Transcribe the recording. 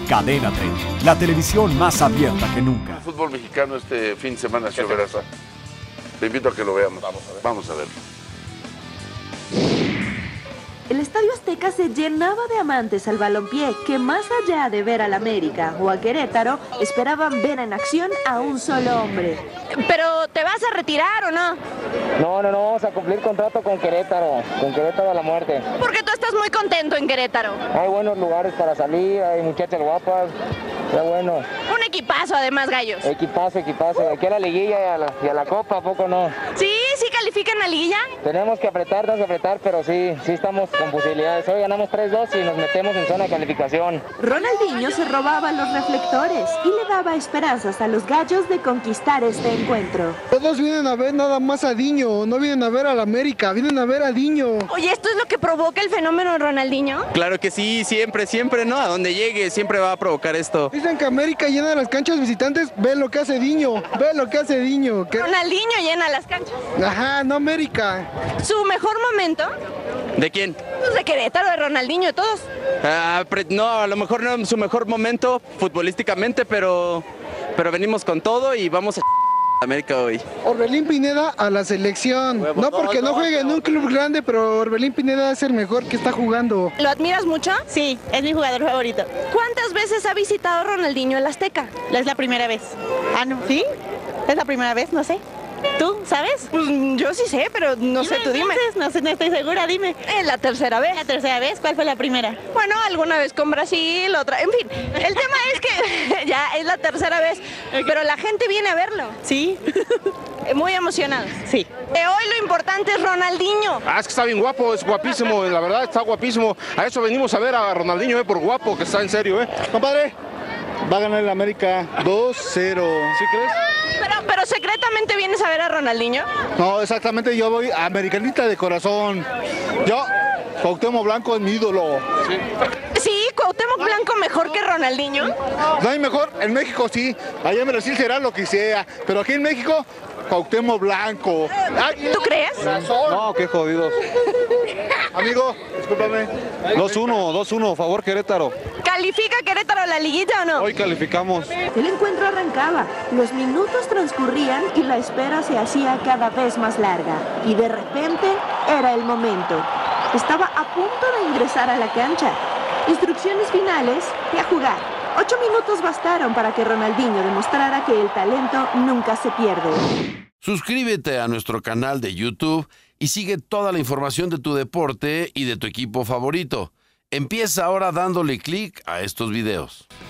Cadena 30, la televisión más abierta que nunca. El fútbol mexicano este fin de semana, señor Veraza. Te invito a que lo veamos. Vamos a ver. El Estadio Azteca se llenaba de amantes al balompié que, más allá de ver al América o a Querétaro, esperaban ver en acción a un solo hombre. ¿Pero te vas a retirar o no? No, vamos a cumplir contrato con Querétaro a la muerte. Porque tú estás muy contento en Querétaro. Hay buenos lugares para salir, hay muchachas guapas, está bueno. Un equipazo además, gallos. Equipazo. Aquí a la liguilla y a la copa, ¿a poco no? ¿Sí califican a liguilla? Tenemos que apretar, pero sí estamos con posibilidades. Hoy ganamos 3-2 y nos metemos en zona de calificación. Ronaldinho se robaba los reflectores y le daba esperanzas a los gallos de conquistar este encuentro. Todos vienen a ver nada más a Diño, no vienen a ver al América, vienen a ver a Diño. Oye, ¿esto es lo que provoca el fenómeno Ronaldinho? Claro que sí, siempre, ¿no? A donde llegue siempre va a provocar esto. Dicen que América llena las canchas visitantes, ve lo que hace Diño. Ronaldinho llena las canchas. Ajá, no América. ¿Su mejor momento? ¿De quién? Pues de Querétaro, de Ronaldinho, de todos. No, a lo mejor no es su mejor momento futbolísticamente, pero venimos con todo y vamos a América hoy. Orbelín Pineda a la selección. No porque no juegue en un club grande, pero Orbelín Pineda es el mejor que está jugando. ¿Lo admiras mucho? Sí, es mi jugador favorito. ¿Cuántas veces ha visitado Ronaldinho el Azteca? Es la primera vez. Ah, ¿no? ¿Sí? Es la primera vez, no sé. ¿Tú sabes? Pues yo sí sé, pero no sé, tú dime. No sé, no estoy segura, dime. Es la tercera vez. ¿La tercera vez? ¿Cuál fue la primera? Bueno, alguna vez con Brasil, otra... En fin, el tema es que ya es la tercera vez, pero la gente viene a verlo. Sí. Muy emocionados. Sí. Hoy lo importante es Ronaldinho. Es que está bien guapo, es guapísimo, la verdad está guapísimo. A eso venimos a ver a Ronaldinho, por guapo, que está en serio, Compadre, va a ganar el América 2-0. ¿Sí crees? Pero secretamente vienes a ver a Ronaldinho. No, exactamente, yo voy a americanista de corazón. Cuauhtémoc Blanco es mi ídolo. Sí, Cuauhtémoc Blanco mejor que Ronaldinho. No hay mejor, en México sí, allá en Brasil será lo que sea, pero aquí en México, Cuauhtémoc Blanco. ¿Tú crees? No, qué jodidos. Amigo, discúlpame. 2-1, favor Querétaro. ¿Califica Querétaro a la liguilla o no? Hoy calificamos. El encuentro arrancaba, los minutos transcurrían y la espera se hacía cada vez más larga. Y de repente era el momento. Estaba a punto de ingresar a la cancha. Instrucciones finales y a jugar. 8 minutos bastaron para que Ronaldinho demostrara que el talento nunca se pierde. Suscríbete a nuestro canal de YouTube y sigue toda la información de tu deporte y de tu equipo favorito. Empieza ahora dándole clic a estos videos.